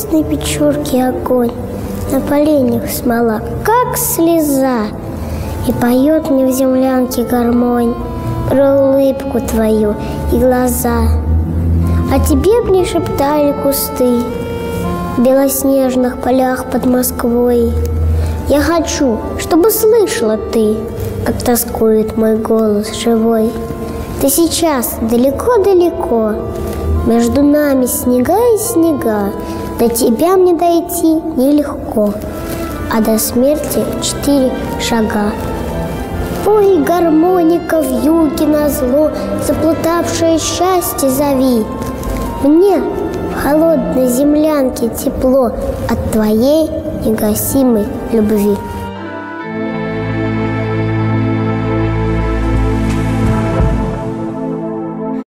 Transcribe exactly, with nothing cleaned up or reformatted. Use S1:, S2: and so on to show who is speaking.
S1: красной печурке огонь, на поленьях смола, как слеза. И поет мне в землянке гармонь про улыбку твою и глаза. А тебе б не шептали кусты в белоснежных полях под Москвой. Я хочу, чтобы слышала ты, как тоскует мой голос живой. Ты сейчас далеко-далеко, между нами снега и снега. До тебя мне дойти нелегко, а до смерти четыре шага. Ой, гармоника в юге назло, заплутавшее счастье зови. Мне в холодной землянке тепло от твоей негасимой любви.